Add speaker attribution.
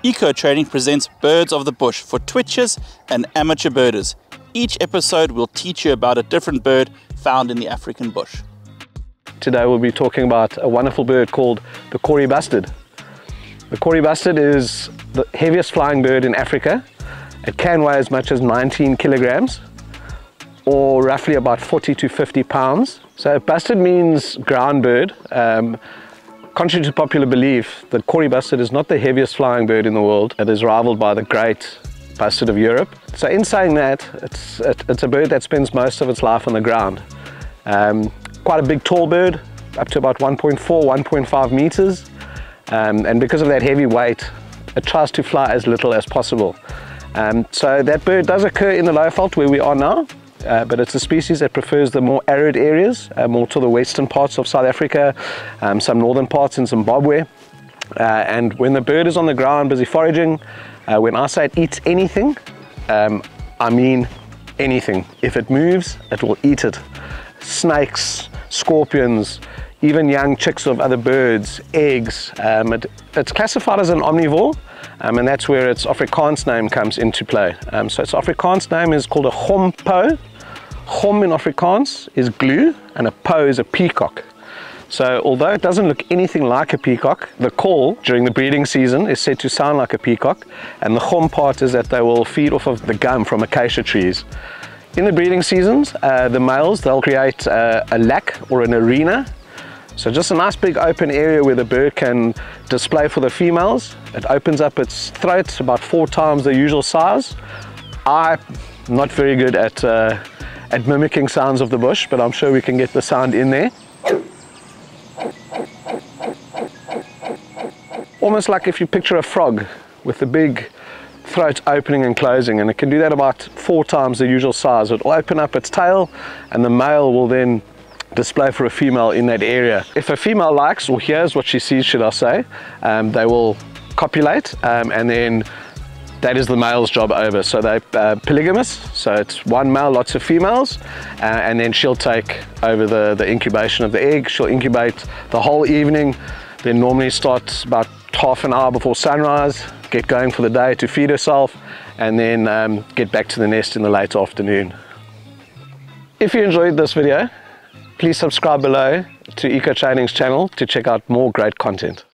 Speaker 1: EcoTraining presents Birds of the Bush for twitchers and amateur birders. Each episode will teach you about a different bird found in the African bush.
Speaker 2: Today we'll be talking about a wonderful bird called the Kori Bustard. The Kori Bustard is the heaviest flying bird in Africa. It can weigh as much as 19 kilograms or roughly about 40 to 50 pounds. So bustard means ground bird. Contrary to popular belief, the Kori Bustard is not the heaviest flying bird in the world. It is rivaled by the great bustard of Europe. So in saying that, it's a bird that spends most of its life on the ground. Quite a big tall bird, up to about 1.4, 1.5 meters. And because of that heavy weight, it tries to fly as little as possible. So that bird does occur in the low veld where we are now. But it's a species that prefers the more arid areas, more to the western parts of South Africa, some northern parts in Zimbabwe. And when the bird is on the ground busy foraging, when I say it eats anything, I mean anything. If it moves, it will eat it. Snakes, scorpions, even young chicks of other birds, eggs. It's classified as an omnivore, and that's where its Afrikaans name comes into play. So its Afrikaans name is called a gompo. Gom in Afrikaans is glue, and a po is a peacock. So although it doesn't look anything like a peacock, the call during the breeding season is said to sound like a peacock, and the gom part is that they will feed off of the gum from acacia trees. In the breeding seasons, the males, they'll create a lac or an arena. So just a nice big open area where the bird can display for the females. It opens up its throat about 4 times the usual size. I'm not very good at mimicking sounds of the bush, but I'm sure we can get the sound in there. Almost like if you picture a frog with the big throat opening and closing, and it can do that about 4 times the usual size. It will open up its tail, and the male will then display for a female in that area. If a female likes or hears what she sees, should I say, they will copulate, and then that is the male's job over. So they're polygamous, so it's one male, lots of females, and then she'll take over the incubation of the egg. She'll incubate the whole evening, then normally start about half an hour before sunrise, get going for the day to feed herself, and then get back to the nest in the late afternoon. If you enjoyed this video, please subscribe below to EcoTraining's channel to check out more great content.